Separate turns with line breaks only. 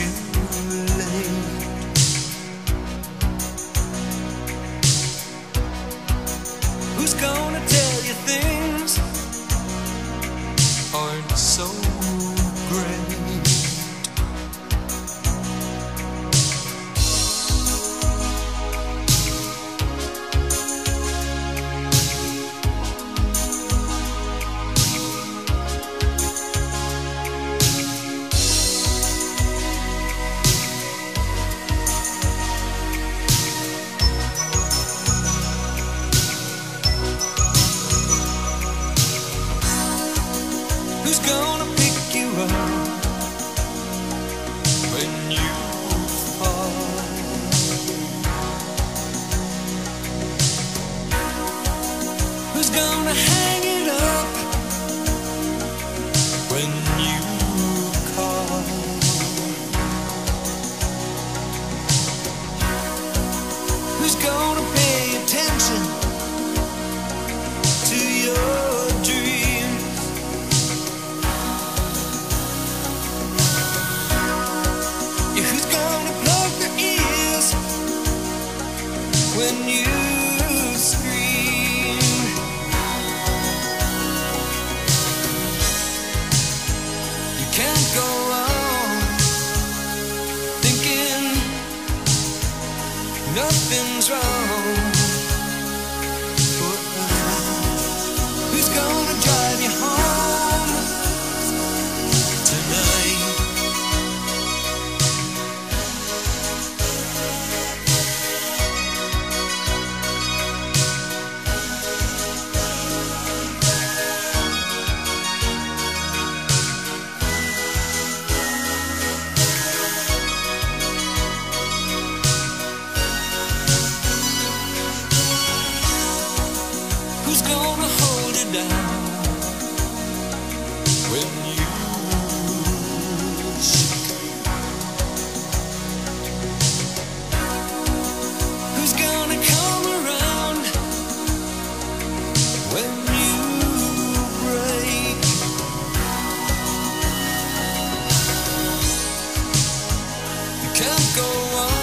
too late. Who's gonna tell you things aren't so great? Who's gonna pick you up when you fall? Who's gonna hang it up when you call? Who's gonna pay attention to your dreams? Who's gonna plug their ears when you scream? You can't go on thinking nothing's wrong. Who's gonna drive you home tonight? Who's gonna hold you down when you shake? Who's gonna come around when you break? You can't go on